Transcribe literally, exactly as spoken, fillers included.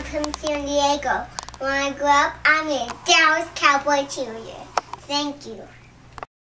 from San Diego. When I grow up, I'm a Dallas Cowboy cheerleader. Thank you.